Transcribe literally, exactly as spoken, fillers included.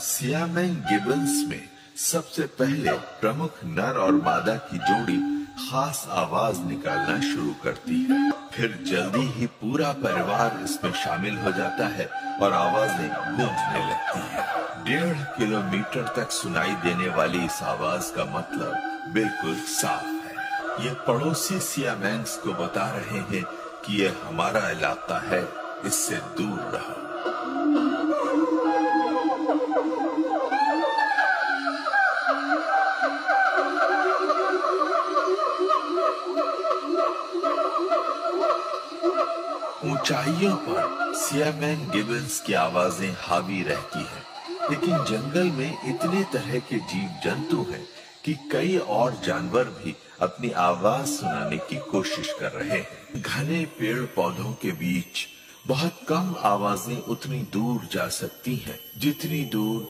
सियामैन Gibbons में सबसे पहले प्रमुख नर और मादा की जोड़ी खास आवाज निकालना शुरू करती है। फिर जल्दी ही पूरा परिवार इसमें शामिल हो जाता है और आवाजें गूंजने लगती हैं। डेढ़ किलोमीटर तक सुनाई देने वाली इस आवाज का मतलब बिल्कुल साफ है। ये पड़ोसी सियामैन्स को बता रहे हैं कि ये हमारा इलाका है, इससे दूर रहो। ऊंचाइयों पर सियामैन गिबन्स की आवाजें हावी रहती हैं, लेकिन जंगल में इतने तरह के जीव जंतु हैं कि कई और जानवर भी अपनी आवाज सुनाने की कोशिश कर रहे हैं। घने पेड़ पौधों के बीच बहुत कम आवाजें उतनी दूर जा सकती हैं जितनी दूर